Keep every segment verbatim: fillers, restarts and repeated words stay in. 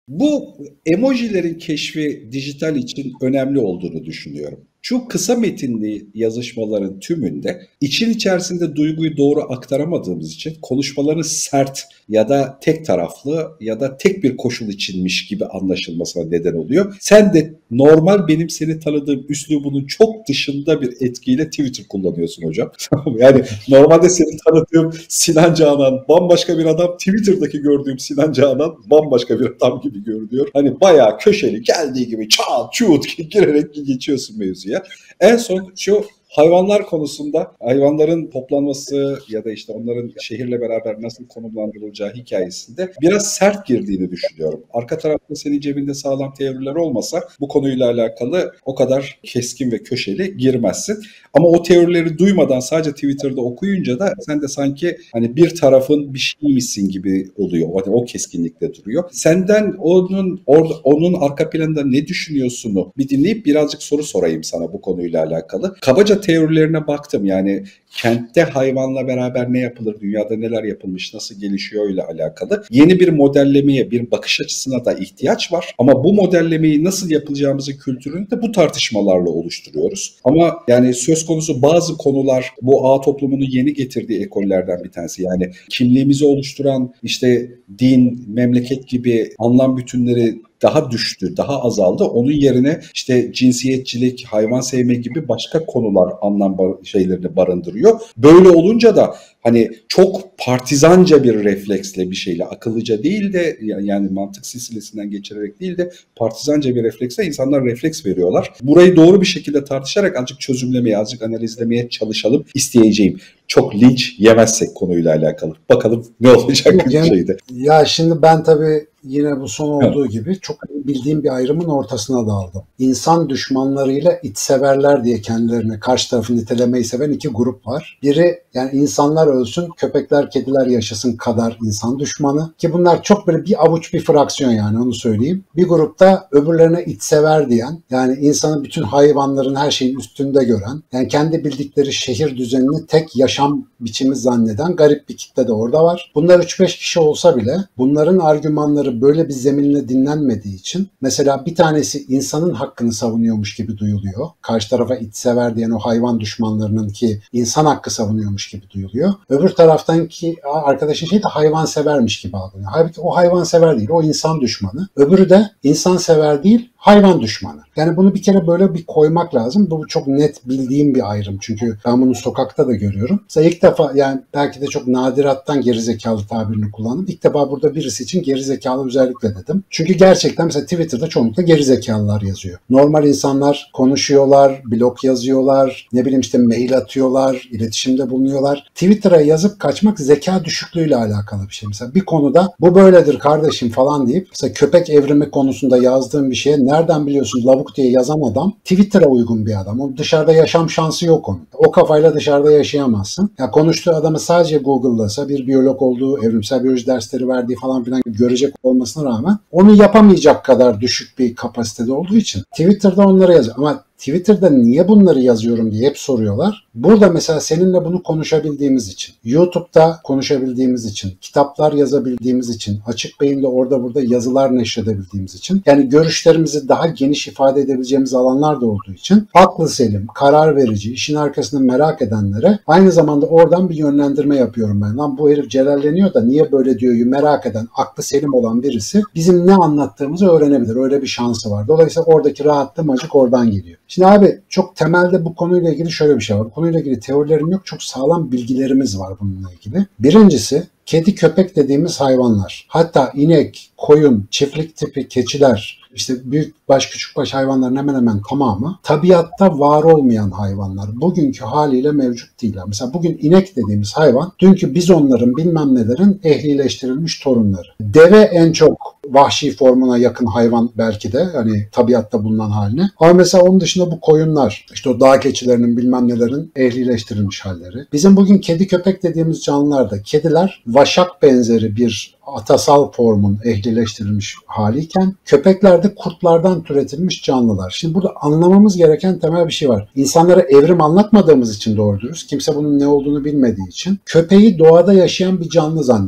Bu emojilerin keşfi dijital için önemli olduğunu düşünüyorum. Şu kısa metinli yazışmaların tümünde için içerisinde duyguyu doğru aktaramadığımız için konuşmaların sert ya da tek taraflı ya da tek bir koşul içinmiş gibi anlaşılmasına neden oluyor. Sen de normal benim seni tanıdığım üslubunun çok dışında bir etkiyle Twitter kullanıyorsun hocam. Yani normalde seni tanıdığım Sinan Canan bambaşka bir adam, Twitter'daki gördüğüm Sinan Canan bambaşka bir adam gibi görünüyor. Hani bayağı köşeli geldiği gibi çat çut girerek geçiyorsun mevzuya. En son şu hayvanlar konusunda hayvanların toplanması ya da işte onların şehirle beraber nasıl konumlandırılacağı hikayesinde biraz sert girdiğini düşünüyorum. Arka tarafta senin cebinde sağlam teoriler olmasa bu konuyla alakalı o kadar keskin ve köşeli girmezsin. Ama o teorileri duymadan sadece Twitter'da okuyunca da sen de sanki hani bir tarafın bir şeymişsin gibi oluyor. Hani o keskinlikte duruyor. Senden onun or, onun arka planında ne düşünüyorsunu bir dinleyip birazcık soru sorayım sana bu konuyla alakalı. Kabaca teorilerine baktım. Yani kentte hayvanla beraber ne yapılır, dünyada neler yapılmış, nasıl gelişiyor ile alakalı yeni bir modellemeye, bir bakış açısına da ihtiyaç var. Ama bu modellemeyi nasıl yapılacağımızı kültürünü de bu tartışmalarla oluşturuyoruz. Ama yani söz konusu bazı konular bu ağ toplumunu yeni getirdiği ekollerden bir tanesi. Yani kimliğimizi oluşturan işte din, memleket gibi anlam bütünleri daha düştü, daha azaldı. Onun yerine işte cinsiyetçilik, hayvan sevme gibi başka konular anlam şeylerini barındırıyor. Böyle olunca da hani çok partizanca bir refleksle bir şeyle, akıllıca değil de yani mantık silsilesinden geçirerek değil de partizanca bir refleksle insanlar refleks veriyorlar. Burayı doğru bir şekilde tartışarak azıcık çözümlemeye, azıcık analizlemeye çalışalım isteyeceğim. Çok linç yemezsek konuyla alakalı. Bakalım ne olacak bir şeyde. Ya şimdi ben tabii yine bu son olduğu evet. gibi çok bildiğim bir ayrımın ortasına daldım. İnsan düşmanlarıyla içseverler diye kendilerine karşı tarafı nitelemeyi seven iki grup var. Biri yani insanlar ölsün, köpekler, kediler yaşasın kadar insan düşmanı. Ki bunlar çok böyle bir avuç bir fraksiyon yani onu söyleyeyim. Bir grupta öbürlerine içsever diyen yani insanı bütün hayvanların her şeyin üstünde gören yani kendi bildikleri şehir düzenini tek yaşam biçimi zanneden garip bir kitle de orada var. Bunlar üç beş kişi olsa bile bunların argümanları böyle bir zeminle dinlenmediği için mesela bir tanesi insanın hakkını savunuyormuş gibi duyuluyor. Karşı tarafa içsever diyen o hayvan düşmanlarının ki insan hakkı savunuyormuş gibi duyuluyor. Öbür taraftan ki arkadaşın şey de hayvansevermiş gibi algılıyor. Halbuki o hayvansever değil, o insan düşmanı. Öbürü de insansever değil, hayvan düşmanı. Yani bunu bir kere böyle bir koymak lazım. Bu çok net bildiğim bir ayrım. Çünkü ben bunu sokakta da görüyorum. Mesela ilk defa yani belki de çok nadirattan gerizekalı tabirini kullandım. İlk defa burada birisi için gerizekalı özellikle dedim. Çünkü gerçekten mesela Twitter'da çoğunlukla gerizekalılar yazıyor. Normal insanlar konuşuyorlar, blog yazıyorlar, ne bileyim işte mail atıyorlar, iletişimde bulunuyorlar. Twitter'a yazıp kaçmak zeka düşüklüğüyle alakalı bir şey. Mesela bir konuda bu böyledir kardeşim falan deyip mesela köpek evrimi konusunda yazdığım bir şeye nereden biliyorsun lavuk diye yazan adam Twitter'a uygun bir adam. O dışarıda yaşam şansı yok onun. O kafayla dışarıda yaşayamazsın. Ya konuştuğu adamı sadece Google'lasa bir biyolog olduğu, evrimsel biyoloji dersleri verdiği falan filan görecek olmasına rağmen onu yapamayacak kadar düşük bir kapasitede olduğu için Twitter'da onlara yazıyor. Ama Twitter'da niye bunları yazıyorum diye hep soruyorlar. Burada mesela seninle bunu konuşabildiğimiz için, YouTube'da konuşabildiğimiz için, kitaplar yazabildiğimiz için, açık beyinle orada burada yazılar neşredebildiğimiz için, yani görüşlerimizi daha geniş ifade edebileceğimiz alanlar da olduğu için aklı selim, karar verici, işin arkasını merak edenlere aynı zamanda oradan bir yönlendirme yapıyorum ben. Lan bu herif celalleniyor da niye böyle diyor'yu merak eden, aklı selim olan birisi bizim ne anlattığımızı öğrenebilir. Öyle bir şansı var. Dolayısıyla oradaki rahatlığım acık oradan geliyor. Şimdi abi çok temelde bu konuyla ilgili şöyle bir şey var. Bu konuyla ilgili teorilerim yok. Çok sağlam bilgilerimiz var bununla ilgili. Birincisi kedi köpek dediğimiz hayvanlar. Hatta inek, koyun, çiftlik tipi keçiler, işte büyük baş küçük baş hayvanların hemen hemen tamamı tabiatta var olmayan hayvanlar. Bugünkü haliyle mevcut değiller. Mesela bugün inek dediğimiz hayvan dünkü bizonların bilmem nelerin ehlileştirilmiş torunları. Deve en çok vahşi formuna yakın hayvan belki de hani tabiatta bulunan haline. Ama mesela onun dışında bu koyunlar, işte o dağ keçilerinin bilmem nelerin ehlileştirilmiş halleri. Bizim bugün kedi köpek dediğimiz canlılarda kediler vaşak benzeri bir atasal formun ehlileştirilmiş haliyken köpekler de kurtlardan türetilmiş canlılar. Şimdi burada anlamamız gereken temel bir şey var. İnsanlara evrim anlatmadığımız için doğru dürüst, kimse bunun ne olduğunu bilmediği için köpeği doğada yaşayan bir canlı zannediyor.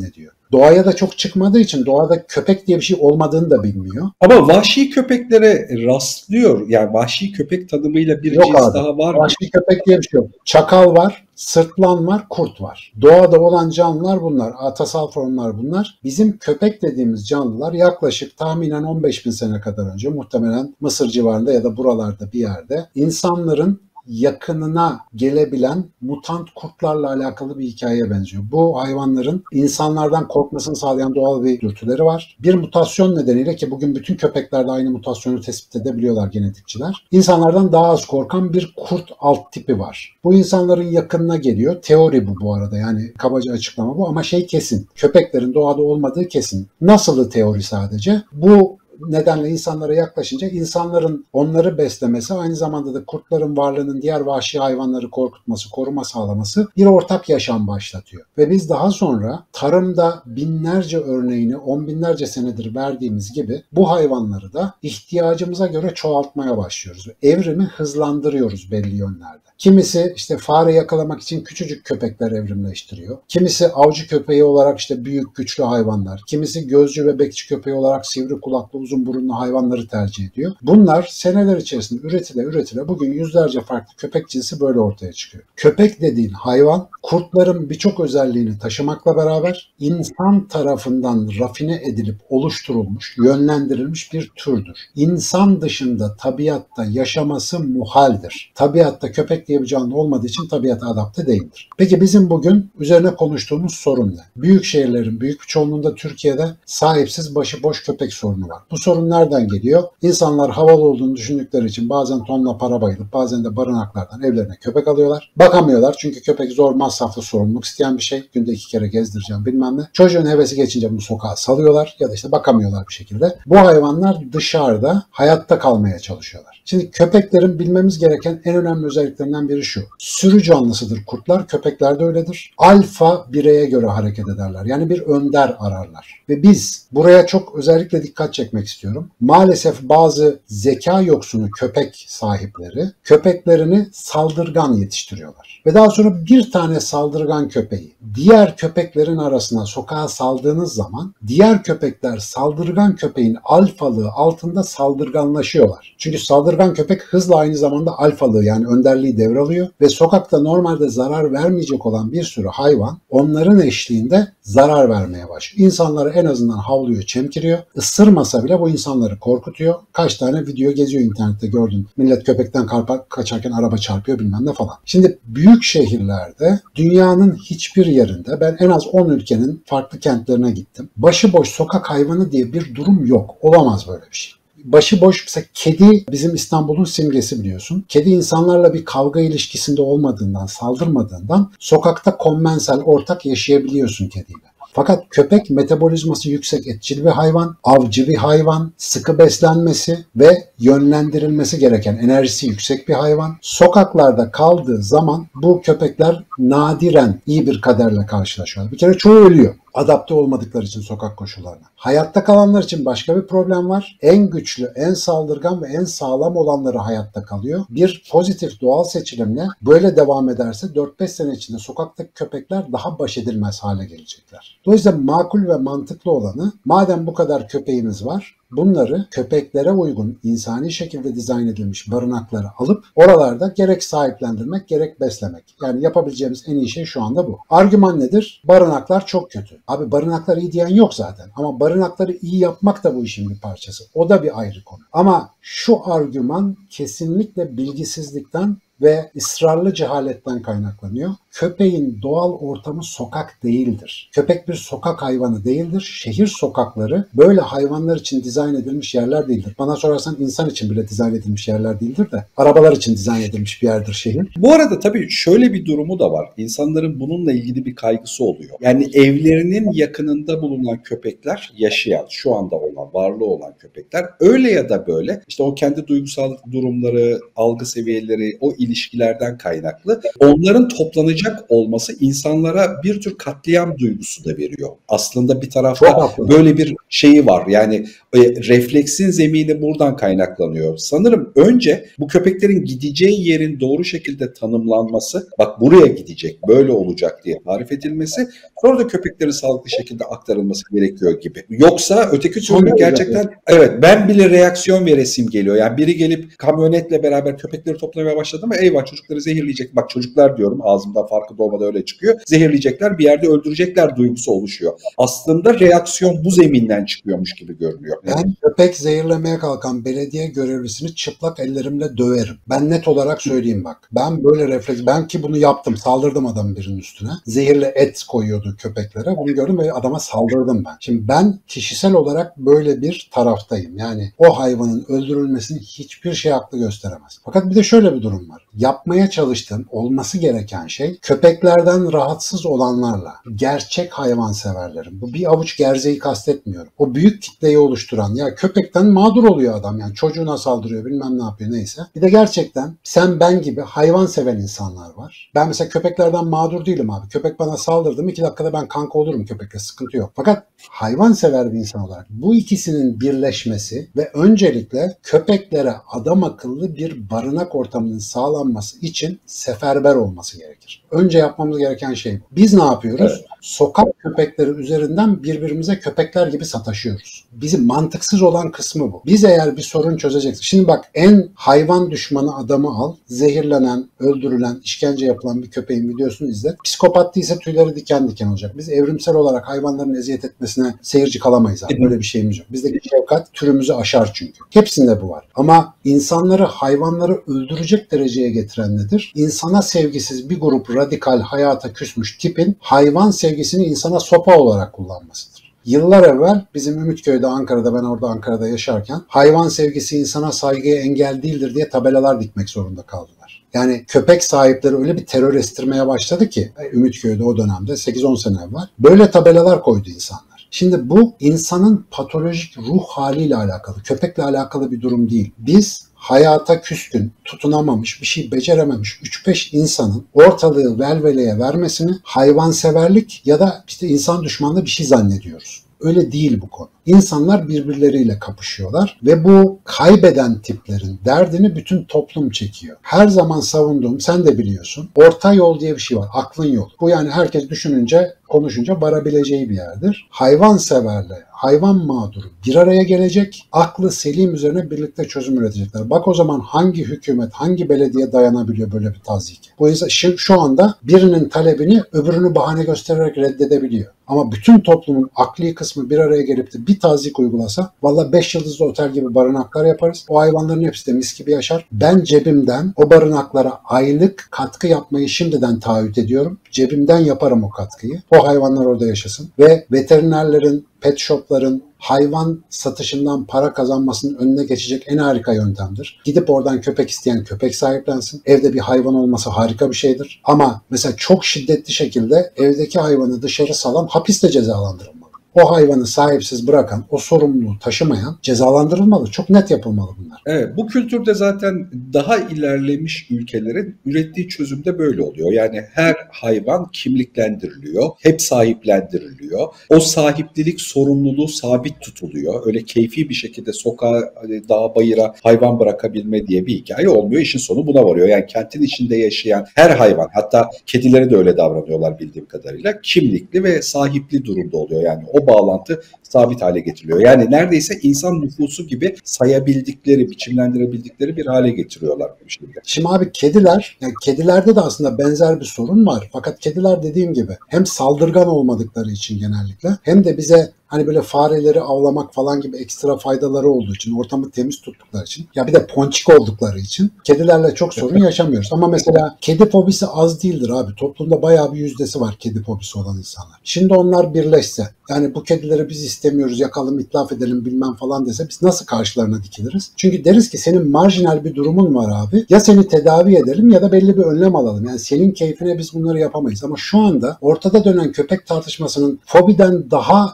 Doğaya da çok çıkmadığı için doğada köpek diye bir şey olmadığını da bilmiyor. Ama vahşi köpeklere rastlıyor. Yani vahşi köpek tanımıyla bir Yok cins abi. daha var mı? Vahşi köpek diye bir şey yok. Çakal var, sırtlan var, kurt var. Doğada olan canlılar bunlar. Atasal formlar bunlar. Bizim köpek dediğimiz canlılar yaklaşık tahminen on beş bin sene kadar önce, muhtemelen Mısır civarında ya da buralarda bir yerde, insanların yakınına gelebilen mutant kurtlarla alakalı bir hikayeye benziyor. Bu hayvanların insanlardan korkmasını sağlayan doğal bir dürtüleri var. Bir mutasyon nedeniyle, ki bugün bütün köpeklerde aynı mutasyonu tespit edebiliyorlar genetikçiler, İnsanlardan daha az korkan bir kurt alt tipi var. Bu insanların yakınına geliyor. Teori bu bu arada, yani kabaca açıklama bu, ama şey kesin. Köpeklerin doğada olmadığı kesin. Nasılı teori sadece? Bu nedenle insanlara yaklaşınca insanların onları beslemesi, aynı zamanda da kurtların varlığının diğer vahşi hayvanları korkutması, koruma sağlaması bir ortak yaşam başlatıyor. Ve biz daha sonra tarımda binlerce örneğini on binlerce senedir verdiğimiz gibi bu hayvanları da ihtiyacımıza göre çoğaltmaya başlıyoruz. Evrimi hızlandırıyoruz belli yönlerde. Kimisi işte fare yakalamak için küçücük köpekler evrimleştiriyor. Kimisi avcı köpeği olarak işte büyük güçlü hayvanlar. Kimisi gözcü ve bekçi köpeği olarak sivri kulaklı uzun burunlu hayvanları tercih ediyor. Bunlar seneler içerisinde üretile üretile bugün yüzlerce farklı köpek cinsi böyle ortaya çıkıyor. Köpek dediğin hayvan kurtların birçok özelliğini taşımakla beraber insan tarafından rafine edilip oluşturulmuş, yönlendirilmiş bir türdür. İnsan dışında tabiatta yaşaması muhaldir. Tabiatta köpek diye bir canlı olmadığı için tabiata adapte değildir. Peki bizim bugün üzerine konuştuğumuz sorun ne? Büyük şehirlerin büyük bir çoğunluğunda Türkiye'de sahipsiz başıboş köpek sorunu var. Bu sorun nereden geliyor? İnsanlar havalı olduğunu düşündükleri için bazen tonla para bayılıp bazen de barınaklardan evlerine köpek alıyorlar. Bakamıyorlar çünkü köpek zor, masraflı, sorumluluk isteyen bir şey. Günde iki kere gezdireceğim bilmem ne. Çocuğun hevesi geçince bunu sokağa salıyorlar ya da işte bakamıyorlar bir şekilde. Bu hayvanlar dışarıda hayatta kalmaya çalışıyorlar. Şimdi köpeklerin bilmemiz gereken en önemli özelliklerinden biri şu. Sürü canlısıdır kurtlar, köpekler de öyledir. Alfa bireye göre hareket ederler. Yani bir önder ararlar. Ve biz buraya çok özellikle dikkat çekmek istiyorum. Maalesef bazı zeka yoksunu köpek sahipleri köpeklerini saldırgan yetiştiriyorlar. Ve daha sonra bir tane saldırgan köpeği diğer köpeklerin arasına sokağa saldığınız zaman diğer köpekler saldırgan köpeğin alfalığı altında saldırganlaşıyorlar. Çünkü saldırgan köpek hızla aynı zamanda alfalığı, yani önderliği devralıyor ve sokakta normalde zarar vermeyecek olan bir sürü hayvan onların eşliğinde zarar vermeye başlıyor. İnsanları en azından havluyor, çemkiriyor. Isırmasa bile bu insanları korkutuyor. Kaç tane video geziyor internette, gördüm. Millet köpekten kaçarken araba çarpıyor bilmem ne falan. Şimdi büyük şehirlerde dünyanın hiçbir yerinde, ben en az on ülkenin farklı kentlerine gittim, başıboş sokak hayvanı diye bir durum yok. Olamaz böyle bir şey. Başıboş, mesela kedi bizim İstanbul'un simgesi biliyorsun. Kedi insanlarla bir kavga ilişkisinde olmadığından, saldırmadığından sokakta konmensel, ortak yaşayabiliyorsun kediyle. Fakat köpek metabolizması yüksek, etçil bir hayvan, avcı bir hayvan, sıkı beslenmesi ve yönlendirilmesi gereken enerjisi yüksek bir hayvan. Sokaklarda kaldığı zaman bu köpekler nadiren iyi bir kaderle karşılaşıyorlar. Bir kere çoğu ölüyor, adapte olmadıkları için sokak koşullarına. Hayatta kalanlar için başka bir problem var. En güçlü, en saldırgan ve en sağlam olanları hayatta kalıyor. Bir pozitif doğal seçilimle böyle devam ederse dört beş sene içinde sokaktaki köpekler daha baş edilmez hale gelecekler. Dolayısıyla makul ve mantıklı olanı, madem bu kadar köpeğimiz var, bunları köpeklere uygun, insani şekilde dizayn edilmiş barınaklara alıp oralarda gerek sahiplendirmek gerek beslemek. Yani yapabileceğimiz en iyi şey şu anda bu. Argüman nedir? Barınaklar çok kötü. Abi barınaklar iyi diyen yok zaten. Ama barınakları iyi yapmak da bu işin bir parçası. O da bir ayrı konu. Ama şu argüman kesinlikle bilgisizlikten ve ısrarlı cehaletten kaynaklanıyor. Köpeğin doğal ortamı sokak değildir. Köpek bir sokak hayvanı değildir. Şehir sokakları böyle hayvanlar için dizayn edilmiş yerler değildir. Bana sorarsan insan için bile dizayn edilmiş yerler değildir de arabalar için dizayn edilmiş bir yerdir şehir. Bu arada tabii şöyle bir durumu da var. İnsanların bununla ilgili bir kaygısı oluyor. Yani evlerinin yakınında bulunan köpekler, yaşayan, şu anda olan, varlığı olan köpekler öyle ya da böyle işte o kendi duygusal durumları, algı seviyeleri, o ilişkilerden kaynaklı onların toplanacak yapacak olması insanlara bir tür katliam duygusu da veriyor. Aslında bir tarafta böyle bir şeyi var. Yani e, refleksin zemini buradan kaynaklanıyor. Sanırım önce bu köpeklerin gideceği yerin doğru şekilde tanımlanması, bak buraya gidecek, böyle olacak diye tarif edilmesi, sonra da köpeklerin sağlıklı şekilde aktarılması gerekiyor gibi. Yoksa öteki türlü gerçekten evet ben bile reaksiyon veresim geliyor. Yani biri gelip kamyonetle beraber köpekleri toplamaya başladı mı eyvah çocukları zehirleyecek. Bak çocuklar diyorum ağzımdan farkında olmadan öyle çıkıyor. Zehirleyecekler, bir yerde öldürecekler duygusu oluşuyor. Aslında reaksiyon bu zeminden çıkıyormuş gibi görünüyor. Ben köpek zehirlemeye kalkan belediye görevlisini çıplak ellerimle döverim. Ben net olarak söyleyeyim bak. Ben böyle refleks, ben ki bunu yaptım. Saldırdım adamın birinin üstüne. Zehirli et koyuyordu köpeklere. Bunu gördüm ve adama saldırdım ben. Şimdi ben kişisel olarak böyle bir taraftayım. Yani o hayvanın öldürülmesini hiçbir şey haklı gösteremez. Fakat bir de şöyle bir durum var. Yapmaya çalıştığım, olması gereken şey köpeklerden rahatsız olanlarla gerçek hayvanseverlerin, bu bir avuç gerzeyi kastetmiyorum, o büyük kitleyi oluşturan, ya köpekten mağdur oluyor adam, yani çocuğuna saldırıyor bilmem ne yapıyor neyse. Bir de gerçekten sen ben gibi hayvan seven insanlar var. Ben mesela köpeklerden mağdur değilim abi. Köpek bana saldırdı mı iki dakikada ben kanka olurum köpekle, sıkıntı yok. Fakat hayvan sever bir insan olarak bu ikisinin birleşmesi ve öncelikle köpeklere adam akıllı bir barınak ortamının sağlanması için seferber olması gerekir. Önce yapmamız gereken şey bu. Biz ne yapıyoruz? Evet. Sokak köpekleri üzerinden birbirimize köpekler gibi sataşıyoruz. Bizim mantıksız olan kısmı bu. Biz eğer bir sorun çözeceksek, şimdi bak en hayvan düşmanı adamı al, zehirlenen, öldürülen, işkence yapılan bir köpeğin videosunu izle. Psikopat değilse tüyleri diken diken olacak. Biz evrimsel olarak hayvanların eziyet etmesine seyirci kalamayız abi. Böyle bir şeyimiz yok. Bizdeki şefkat türümüzü aşar çünkü. Hepsinde bu var. Ama insanları, hayvanları öldürecek dereceye getiren nedir? İnsana sevgisiz bir grup radikal, hayata küsmüş tipin hayvan sevgisini insana sopa olarak kullanmasıdır. Yıllar evvel bizim Ümitköy'de, Ankara'da, ben orada Ankara'da yaşarken hayvan sevgisi insana saygıya engel değildir diye tabelalar dikmek zorunda kaldılar. Yani köpek sahipleri öyle bir terör estirmeye başladı ki Ümitköy'de o dönemde sekiz on sene evvel böyle tabelalar koydu insanlar. Şimdi bu insanın patolojik ruh haliyle alakalı, köpekle alakalı bir durum değil. Biz hayata küskün, tutunamamış, bir şey becerememiş üç beş insanın ortalığı velveleye vermesini hayvanseverlik ya da işte insan düşmanlığı bir şey zannediyoruz. Öyle değil bu konu. İnsanlar birbirleriyle kapışıyorlar ve bu kaybeden tiplerin derdini bütün toplum çekiyor. Her zaman savunduğum, sen de biliyorsun, orta yol diye bir şey var. Aklın yolu. Bu yani herkes düşününce, konuşunca varabileceği bir yerdir. Hayvanseverle hayvan mağduru bir araya gelecek, aklı selim üzerine birlikte çözüm üretecekler. Bak o zaman hangi hükümet, hangi belediye dayanabiliyor böyle bir tazyike? Bu yüzden şu anda birinin talebini öbürünü bahane göstererek reddedebiliyor. Ama bütün toplumun akli kısmı bir araya gelip de bir tazyik uygulasa, valla beş yıldızlı otel gibi barınaklar yaparız. O hayvanların hepsi de mis gibi yaşar. Ben cebimden o barınaklara aylık katkı yapmayı şimdiden taahhüt ediyorum. Cebimden yaparım o katkıyı. O hayvanlar orada yaşasın. Ve veterinerlerin, pet shopların hayvan satışından para kazanmasının önüne geçecek en harika yöntemdir. Gidip oradan köpek isteyen köpek sahiplensin. Evde bir hayvan olması harika bir şeydir. Ama mesela çok şiddetli şekilde evdeki hayvanı dışarı salan hapiste cezalandırılmalı. O hayvanı sahipsiz bırakan, o sorumluluğu taşımayan cezalandırılmalı. Çok net yapılmalı bunlar. Evet, bu kültürde zaten daha ilerlemiş ülkelerin ürettiği çözümde böyle oluyor. Yani her hayvan kimliklendiriliyor, hep sahiplendiriliyor. O sahiplilik sorumluluğu sabit tutuluyor. Öyle keyfi bir şekilde sokağa, dağa, bayıra hayvan bırakabilme diye bir hikaye olmuyor. İşin sonu buna varıyor. Yani kentin içinde yaşayan her hayvan, hatta kedilere de öyle davranıyorlar bildiğim kadarıyla, kimlikli ve sahipli durumda oluyor. Yani o bağlantı sabit hale getiriliyor. Yani neredeyse insan nüfusu gibi sayabildikleri, biçimlendirebildikleri bir hale getiriyorlar bu şimdi. Şimdi abi kediler, yani kedilerde de aslında benzer bir sorun var. Fakat kediler dediğim gibi hem saldırgan olmadıkları için genellikle hem de bize hani böyle fareleri avlamak falan gibi ekstra faydaları olduğu için, ortamı temiz tuttukları için, ya bir de ponçik oldukları için kedilerle çok sorun yaşamıyoruz. Ama mesela kedi fobisi az değildir abi. Toplumda bayağı bir yüzdesi var kedi fobisi olan insanlar. Şimdi onlar birleşse, yani bu kedileri biz istemiyoruz, yakalım, itlaf edelim bilmem falan dese biz nasıl karşılarına dikiliriz? Çünkü deriz ki senin marjinal bir durumun var abi. Ya seni tedavi edelim ya da belli bir önlem alalım. Yani senin keyfine biz bunları yapamayız. Ama şu anda ortada dönen köpek tartışmasının fobiden daha az düzeyde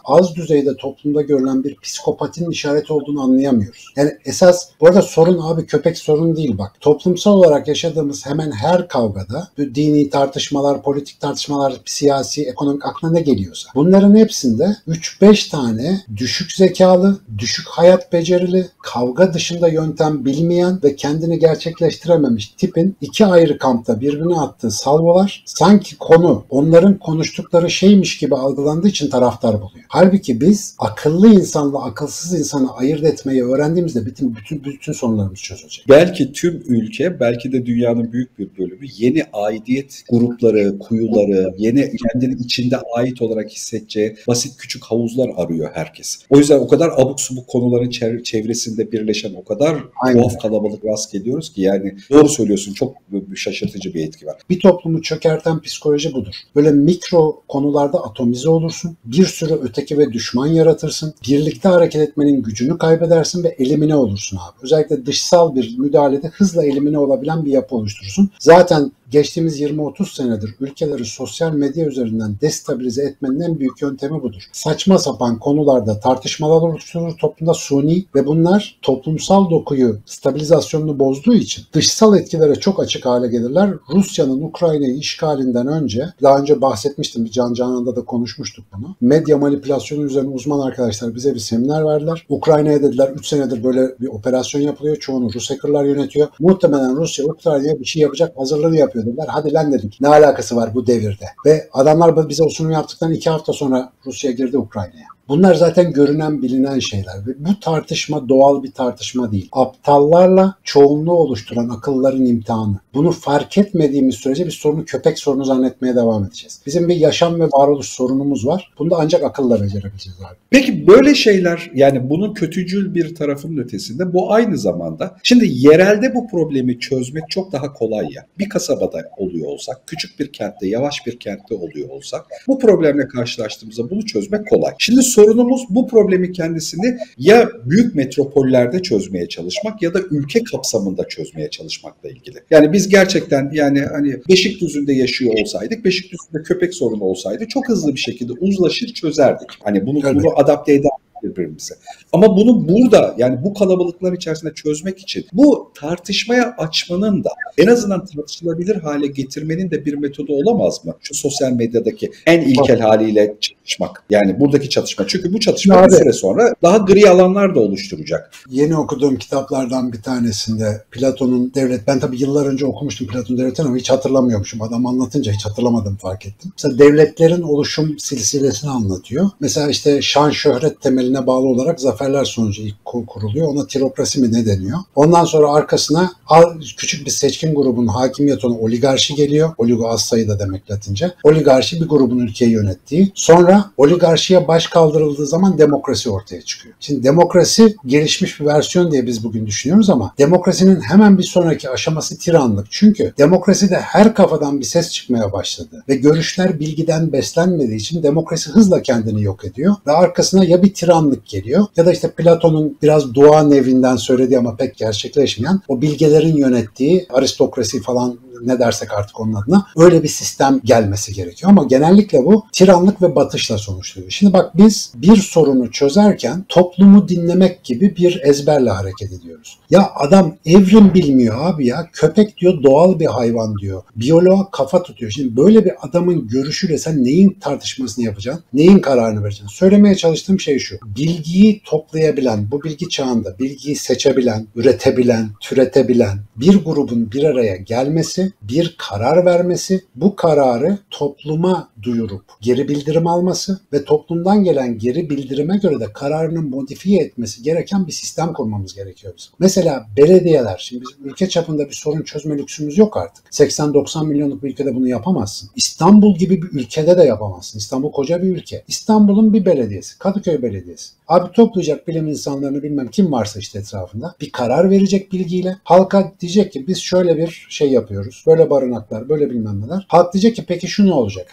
düzeyde toplumda görülen bir psikopatinin işareti olduğunu anlayamıyoruz. Yani esas bu arada sorun abi köpek sorun değil bak. Toplumsal olarak yaşadığımız hemen her kavgada dini tartışmalar, politik tartışmalar, siyasi, ekonomik aklına ne geliyorsa. Bunların hepsinde üç beş tane düşük zekalı, düşük hayat becerili, kavga dışında yöntem bilmeyen ve kendini gerçekleştirememiş tipin iki ayrı kampta birbirine attığı salvolar sanki konu onların konuştukları şeymiş gibi algılandığı için taraftar buluyor. Halbuki biz akıllı insanla akılsız insanı ayırt etmeyi öğrendiğimizde bütün bütün bütün sorunlarımız çözülecek. Belki tüm ülke, belki de dünyanın büyük bir bölümü yeni aidiyet grupları, kuyuları, yeni kendini içinde ait olarak hissedeceği basit küçük havuzlar arıyor herkes. O yüzden o kadar abuk subuk konuların çevresinde birleşen o kadar Aynen. tuhaf kalabalık rast geliyoruz ki yani doğru söylüyorsun, çok şaşırtıcı bir etki var. Bir toplumu çökerten psikoloji budur. Böyle mikro konularda atomize olursun, bir sürü öteki ve düşman yaratırsın, birlikte hareket etmenin gücünü kaybedersin ve elimine olursun abi. Özellikle dışsal bir müdahalede hızla elimine olabilen bir yapı oluşturursun. Zaten geçtiğimiz yirmi otuz senedir ülkeleri sosyal medya üzerinden destabilize etmenin en büyük yöntemi budur. Saçma sapan konularda tartışmalar oluşturur toplumda suni ve bunlar toplumsal dokuyu, stabilizasyonunu bozduğu için dışsal etkilere çok açık hale gelirler. Rusya'nın Ukrayna'yı işgalinden önce, daha önce bahsetmiştim, bir Can Canan'da da konuşmuştuk bunu. Medya manipülasyonu üzerine uzman arkadaşlar bize bir seminer verdiler. Ukrayna'ya dediler üç senedir böyle bir operasyon yapılıyor. Çoğunu Rus hackerlar yönetiyor. Muhtemelen Rusya Ukrayna'ya bir şey yapacak, hazırlığını yapıyor dediler. Hadi lan dedik. Ne alakası var bu devirde? Ve adamlar bize o sunumu yaptıktan iki hafta sonra Rusya girdi Ukrayna'ya. Bunlar zaten görünen, bilinen şeyler ve bu tartışma doğal bir tartışma değil. Aptallarla çoğunluğu oluşturan akılların imtihanı. Bunu fark etmediğimiz sürece biz sorunu köpek sorunu zannetmeye devam edeceğiz. Bizim bir yaşam ve varoluş sorunumuz var. Bunu da ancak akılla becerebileceğiz abi. Peki böyle şeyler, yani bunun kötücül bir tarafının ötesinde bu aynı zamanda şimdi yerelde bu problemi çözmek çok daha kolay ya. Bir kasabada oluyor olsak, küçük bir kentte, yavaş bir kentte oluyor olsak bu problemle karşılaştığımızda bunu çözmek kolay. Şimdi sorunumuz bu problemi kendisini ya büyük metropollerde çözmeye çalışmak ya da ülke kapsamında çözmeye çalışmakla ilgili. Yani biz gerçekten yani hani Beşikdüzü'nde yaşıyor olsaydık, Beşikdüzü'nde köpek sorunu olsaydı çok hızlı bir şekilde uzlaşır çözerdik. Hani bunu, bunu adapte eder birbirimize. Ama bunu burada yani bu kalabalıklar içerisinde çözmek için bu tartışmaya açmanın da en azından tartışılabilir hale getirmenin de bir metodu olamaz mı? Şu sosyal medyadaki en ilkel haliyle çatışmak. Yani buradaki çatışma. Çünkü bu çatışma ya bir süre sonra daha gri alanlar da oluşturacak. Yeni okuduğum kitaplardan bir tanesinde Platon'un Devlet, ben tabii yıllar önce okumuştum Platon Devlet'ini ama hiç hatırlamıyormuşum. Adam anlatınca hiç hatırlamadım fark ettim. Mesela devletlerin oluşum silsilesini anlatıyor. Mesela işte şan şöhret temeline bağlı olarak zaferler sonucu ilk kuruluyor. Ona tirokrasi mi ne deniyor? Ondan sonra arkasına küçük bir seçkin grubun hakimiyet olan oligarşi geliyor. Oligo az sayıda demek Latince. Oligarşi bir grubun ülkeyi yönettiği. Sonra oligarşiye baş kaldırıldığı zaman demokrasi ortaya çıkıyor. Şimdi demokrasi gelişmiş bir versiyon diye biz bugün düşünüyoruz ama demokrasinin hemen bir sonraki aşaması tiranlık. Çünkü demokraside her kafadan bir ses çıkmaya başladı ve görüşler bilgiden beslenmediği için demokrasi hızla kendini yok ediyor ve arkasına ya bir tiranlık geliyor ya da işte Platon'un biraz dua nevinden söylediği ama pek gerçekleşmeyen o bilgelerin yönettiği aristokrasi falan ne dersek artık onun adına öyle bir sistem gelmesi gerekiyor. Ama genellikle bu tiranlık ve batışla sonuçluyor. Şimdi bak biz bir sorunu çözerken toplumu dinlemek gibi bir ezberle hareket ediyoruz. Ya adam evrim bilmiyor abi ya. Köpek diyor doğal bir hayvan diyor. Biyoloğa kafa tutuyor. Şimdi böyle bir adamın görüşüyle sen neyin tartışmasını yapacaksın? Neyin kararını vereceksin? Söylemeye çalıştığım şey şu. Bilgiyi toplayabilen, bu bilgi çağında bilgiyi seçebilen, üretebilen, türetebilen bir grubun bir araya gelmesi, bir karar vermesi, bu kararı topluma duyurup geri bildirim alması ve toplumdan gelen geri bildirime göre de kararını modifiye etmesi gereken bir sistem kurmamız gerekiyor bizim. Mesela belediyeler, şimdi bizim ülke çapında bir sorun çözme lüksümüz yok artık. seksen doksan milyonluk bir ülkede bunu yapamazsın. İstanbul gibi bir ülkede de yapamazsın. İstanbul koca bir ülke. İstanbul'un bir belediyesi, Kadıköy Belediyesi. Abi toplayacak bilim insanlarını bilmem kim varsa işte etrafında bir karar verecek bilgiyle. Halka diyecek ki biz şöyle bir şey yapıyoruz. Böyle barınaklar, böyle bilmem neler. Halk diyecek ki peki şu ne olacak? Ha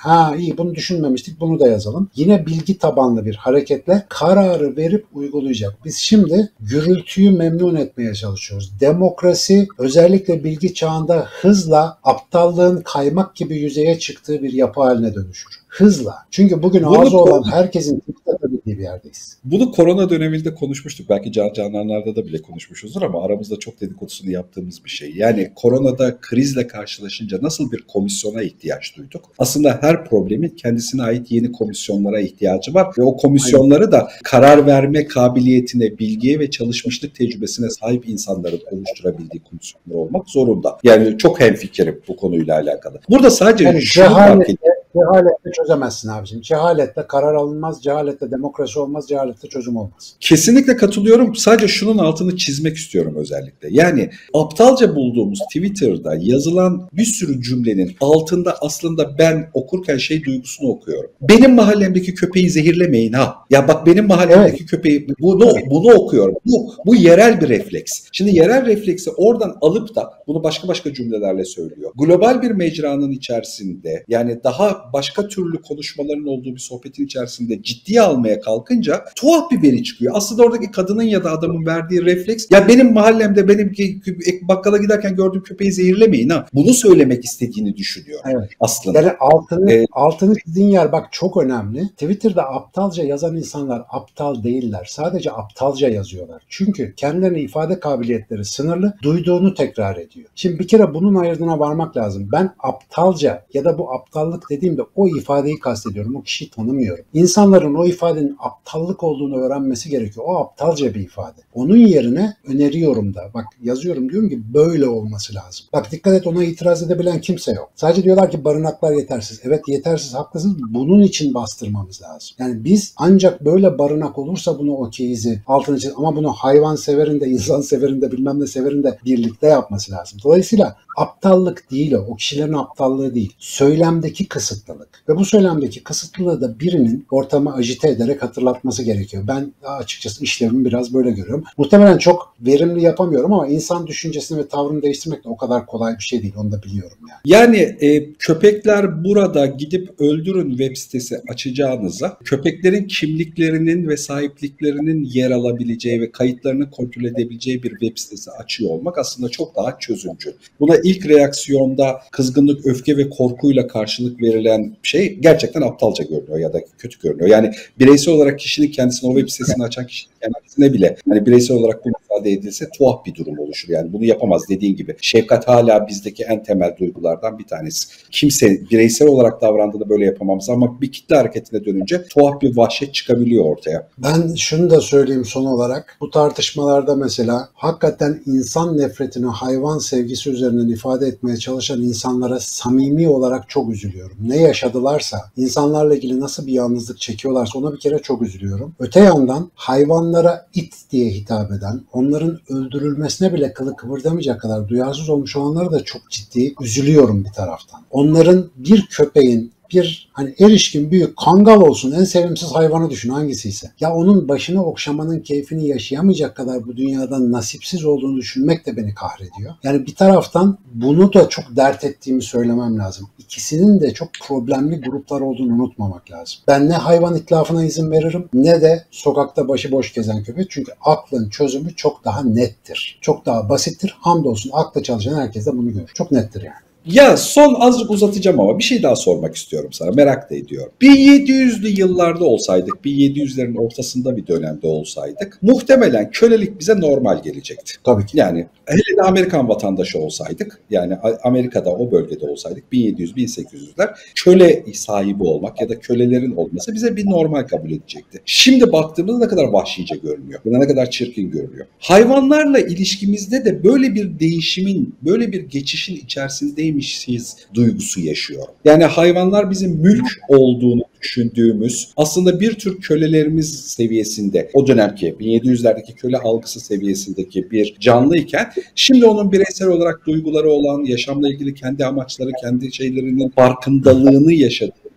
iyi bunu düşünmemiştik, bunu da yazalım. Yine bilgi tabanlı bir hareketle kararı verip uygulayacak. Biz şimdi gürültüyü memnun etmeye çalışıyoruz. Demokrasi özellikle bilgi çağında hızla aptallığın kaymak gibi yüzeye çıktığı bir yapı haline dönüşür. Hızla. Çünkü bugün Bunu ağzı olan kor- herkesin tıklatabildiği bir yerdeyiz. Bunu korona döneminde konuşmuştuk. Belki Can Cananlar'da da bile konuşmuşuzdur ama aramızda çok dedikodusunu yaptığımız bir şey. Yani koronada krizle karşılaşınca nasıl bir komisyona ihtiyaç duyduk? Aslında her problemin kendisine ait yeni komisyonlara ihtiyacı var ve o komisyonları da karar verme kabiliyetine, bilgiye ve çalışmışlık tecrübesine sahip insanların oluşturabildiği komisyonlar olmak zorunda. Yani çok hemfikirim bu konuyla alakalı. Burada sadece Yani şunu fark cehaletle, ediyorum. cehaletle çözemezsin abicim. Cehaletle karar alınmaz, cehaletle demokrasi olmaz, cehaletle çözüm olmaz. Kesinlikle katılıyorum. Sadece şunun altını çizmek istiyorum özellikle. Yani aptalca bulduğumuz Twitter'da yazılan bir sürü cümlenin altında aslında ben okurken şey duygusunu okuyorum. Benim mahallemdeki köpeği zehirlemeyin ha. Ya bak benim mahallemdeki Evet. köpeği bunu bunu okuyorum. Bu bu yerel bir refleks. Şimdi yerel refleksi oradan alıp da bunu başka başka cümlelerle söylüyor. Global bir mecranın içerisinde yani daha başka türlü konuşmaların olduğu bir sohbetin içerisinde ciddiye almaya kalkınca tuhaf bir veri çıkıyor. Aslında oradaki kadının ya da adamın verdiği refleks ya benim mahallemde benim bakkala giderken gördüğüm köpeği zehirlemeyin ha. Bunu söylemek istediğini düşünüyor Evet. aslında. Yani altını, Ee, altını çizdiğin yer bak çok önemli. Twitter'da aptalca yazan insanlar aptal değiller. Sadece aptalca yazıyorlar. Çünkü kendilerine ifade kabiliyetleri sınırlı, duyduğunu tekrar ediyor. Şimdi bir kere bunun ayırdığına varmak lazım. Ben aptalca ya da bu aptallık dediğimde o ifadeyi kastediyorum. O kişiyi tanımıyorum. İnsanların o ifadenin aptallık olduğunu öğrenmesi gerekiyor. O aptalca bir ifade. Onun yerine öneriyorum da. Bak yazıyorum diyorum ki böyle olması lazım. Bak dikkat et ona itiraz edebilen kimse yok. Sadece diyorlar ki barınaklar yetersiz. Evet yetersiz haklısınız. Bunun için bastırmamız lazım. Yani biz ancak böyle barınak olursa bunu okeyizi altını çiz ama bunu hayvan severin de insan severin de bilmem ne severin de birlikte yapması lazım. Dolayısıyla aptallık değil o. O kişilerin aptallığı değil. Söylemdeki kısıtlılık. Ve bu söylemdeki kısıtlılığı da birinin ortamı ajite ederek hatırlatması gerekiyor. Ben açıkçası işlevimi biraz böyle görüyorum. Muhtemelen çok verimli yapamıyorum ama insan düşüncesini ve tavrını değiştirmek de o kadar kolay bir şey değil. Onu da biliyorum yani. Yani e, köpekler burada gidip öldürün web sitesi açacağınıza köpeklerin kimliklerinin ve sahipliklerinin yer alabileceği ve kayıtlarını kontrol edebileceği bir web sitesi açıyor olmak aslında çok daha çözümcü. Buna ilk reaksiyonda kızgınlık, öfke ve korkuyla karşılık verilen şey gerçekten aptalca görünüyor ya da kötü görünüyor. Yani bireysel olarak kişinin kendisine o web sitesini açan kişinin kendisine bile hani bireysel olarak bunu ifade edilse tuhaf bir durum oluşur. Yani bunu yapamaz dediğin gibi. Şefkat hala bizdeki en temel duygulardan bir tanesi. Kimse bireysel olarak davrandığında böyle yapamamız ama bir kitle hareketine dönünce tuhaf bir vahşet çıkabiliyor ortaya. Ben şunu da söyleyeyim son olarak. Bu tartışmalarda mesela hakikaten insan nefretini hayvan sevgisi üzerinden ifade etmeye çalışan insanlara samimi olarak çok üzülüyorum. Ne yaşadılarsa, insanlarla ilgili nasıl bir yalnızlık çekiyorlarsa ona bir kere çok üzülüyorum. Öte yandan hayvanlara it diye hitap eden, onların öldürülmesine bile kılı kıvırdamayacak kadar duyarsız olmuş olanlara da çok ciddi üzülüyorum bir taraftan. Onların bir köpeğin bir hani erişkin büyük kangal olsun en sevimsiz hayvanı düşün hangisiyse. Ya onun başını okşamanın keyfini yaşayamayacak kadar bu dünyadan nasipsiz olduğunu düşünmek de beni kahrediyor. Yani bir taraftan bunu da çok dert ettiğimi söylemem lazım. İkisinin de çok problemli gruplar olduğunu unutmamak lazım. Ben ne hayvan itlafına izin veririm ne de sokakta başıboş gezen köpek. Çünkü aklın çözümü çok daha nettir. Çok daha basittir. Hamdolsun akla çalışan herkes de bunu görür. Çok nettir yani. Ya son azıcık uzatacağım ama bir şey daha sormak istiyorum sana. Merak da ediyorum. bin yedi yüzlü yıllarda olsaydık, bin yedi yüzlerin ortasında bir dönemde olsaydık muhtemelen kölelik bize normal gelecekti. Tabii ki. Yani hele de Amerikan vatandaşı olsaydık, yani Amerika'da o bölgede olsaydık bin yedi yüz bin sekiz yüzler köle sahibi olmak ya da kölelerin olması bize bir normal kabul edecekti. Şimdi baktığımızda ne kadar vahşice görünüyor. Ne kadar çirkin görünüyor. Hayvanlarla ilişkimizde de böyle bir değişimin, böyle bir geçişin içerisindeymişiz duygusu yaşıyor. Yani hayvanlar bizim mülk olduğunu düşündüğümüz aslında bir tür kölelerimiz seviyesinde o dönemki bin yedi yüzlerdeki köle algısı seviyesindeki bir canlıyken şimdi onun bireysel olarak duyguları olan yaşamla ilgili kendi amaçları, kendi şeylerinin farkındalığını yaşadığı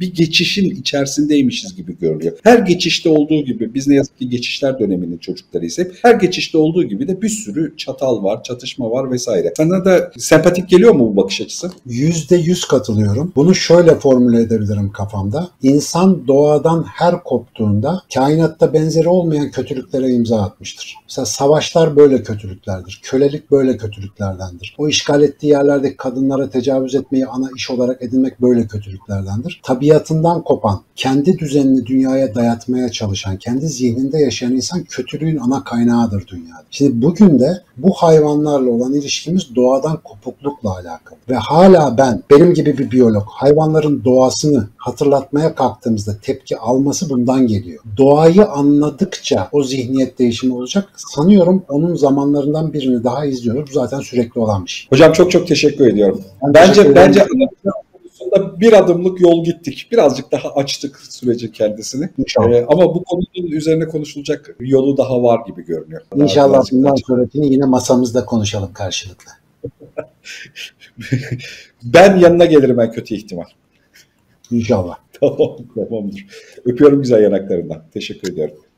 bir geçişin içerisindeymişiz gibi görünüyor. Her geçişte olduğu gibi, biz ne yazık ki geçişler döneminin çocuklarıyız hep. Her geçişte olduğu gibi de bir sürü çatal var, çatışma var vesaire. Sana da sempatik geliyor mu bu bakış açısı? Yüzde yüz katılıyorum. Bunu şöyle formüle edebilirim kafamda. İnsan doğadan her koptuğunda kainatta benzeri olmayan kötülüklere imza atmıştır. Mesela savaşlar böyle kötülüklerdir. Kölelik böyle kötülüklerdendir. O işgal ettiği yerlerdeki kadınlara tecavüz etmeyi ana iş olarak edinmek böyle kötülüklerdendir. Tabiatından kopan, kendi düzenini dünyaya dayatmaya çalışan, kendi zihninde yaşayan insan kötülüğün ana kaynağıdır dünyada. Şimdi bugün de bu hayvanlarla olan ilişkimiz doğadan kopuklukla alakalı. Ve hala ben, benim gibi bir biyolog, hayvanların doğasını hatırlatmaya kalktığımızda tepki alması bundan geliyor. Doğayı anladıkça o zihniyet değişimi olacak. Sanıyorum onun zamanlarından birini daha izliyoruz. Bu zaten sürekli olan bir şey. Hocam çok çok teşekkür ediyorum. Ben bence teşekkür bence ederim. konusunda bir adımlık yol gittik. Birazcık daha açtık süreci kendisini. İnşallah. Ee, ama bu konunun üzerine konuşulacak yolu daha var gibi görünüyor. Daha İnşallah birazcık daha bundan açık. sonrakini yine masamızda konuşalım karşılıklı. Ben yanına gelirim en kötü ihtimal. İnşallah. Tamam, tamamdır. Öpüyorum güzel yanaklarından. Teşekkür ediyorum.